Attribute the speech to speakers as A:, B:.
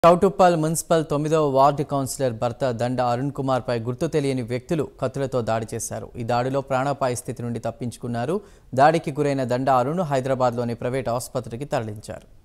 A: Choutuppal municipal 9వ ward councillor భర్త దండ అరుణ్ కుమార్ పై గుర్తు తెలియని వ్యక్తులు కత్తులతో దాడి చేశారు. ఈ దాడిలో ప్రాణాపాయ స్థితి నుండి తప్పించుకున్నారు. దాడికి గురైన దండ అరుణ్ హైదరాబాద్లోని ప్రైవేట్ ఆసుపత్రికి తరలించారు.